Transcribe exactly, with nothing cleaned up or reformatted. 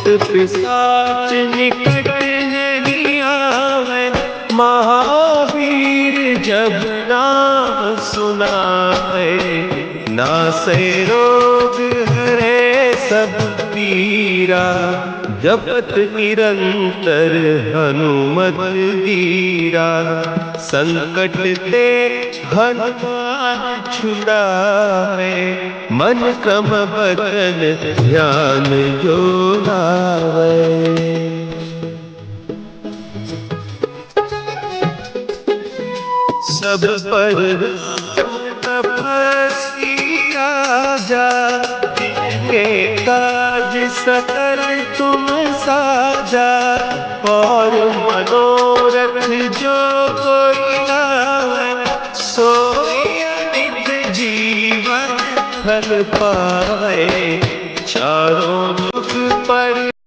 पिशाच निकट नहीं आवे, महावीर जब नाम सुनाए। नासे रोग हरे सब पीरा, जपत निरंतर हनुमत धीरा। संकट ते हनुमान छुड़ावे, मन क्रम बचन ध्यान जो लावे। सब पर तपस्वी राजा, के काज सकल तुम साजा। और मनोरथ जो कोई लावे, सोई अमित जीवन फल पाए। चारों जुग पर